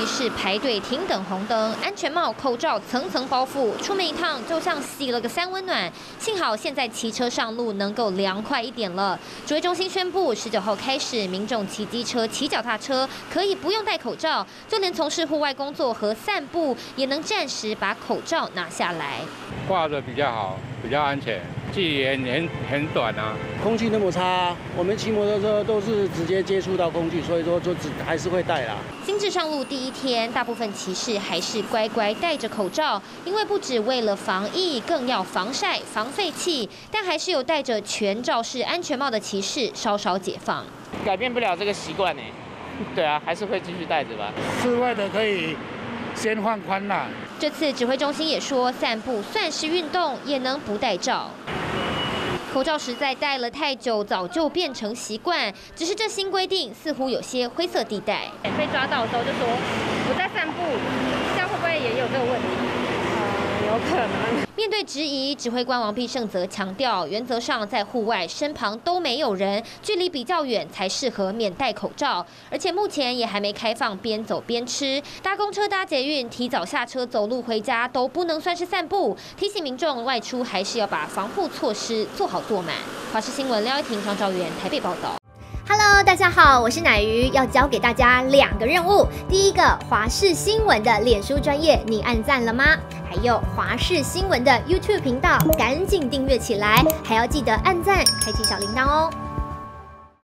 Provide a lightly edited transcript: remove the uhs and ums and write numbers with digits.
骑士排队停等红灯，安全帽、口罩层层包覆，出门一趟就像洗了个3温暖。幸好现在骑车上路能够凉快一点了。指挥中心宣布，19号开始，民众骑机车、骑脚踏车可以不用戴口罩，就连从事户外工作和散步也能暂时把口罩拿下来。 挂着比较好，比较安全，距离很短啊。 空气那么差，我们骑摩托车都是直接接触到空气，所以说还是会戴啦。 新制上路第1天，大部分骑士还是乖乖戴着口罩，因为不只为了防疫，更要防晒、防废气。但还是有戴着全罩式安全帽的骑士稍稍解放。 改变不了这个习惯呢，对啊，还是会继续戴着吧。 室外的可以先放宽啦。 这次指挥中心也说，散步算是运动，也能不戴罩。口罩实在戴了太久，早就变成习惯。只是这新规定似乎有些灰色地带。 被抓到的时候就说我在散步，这样会不会也有这个问题？有可能。 面对质疑，指挥官王必胜则强调，原则上在户外身旁都没有人，距离比较远才适合免戴口罩。而且目前也还没开放边走边吃，搭公车、搭捷运、提早下车走路回家都不能算是散步。提醒民众外出还是要把防护措施做好做满。华视新闻廖一婷、张兆元台北报道。 Hello， 大家好，我是乃瑜，要教给大家2个任务。第一个，华视新闻的脸书专页，你按赞了吗？还有华视新闻的 YouTube 频道，赶紧订阅起来，还要记得按赞，开启小铃铛哦。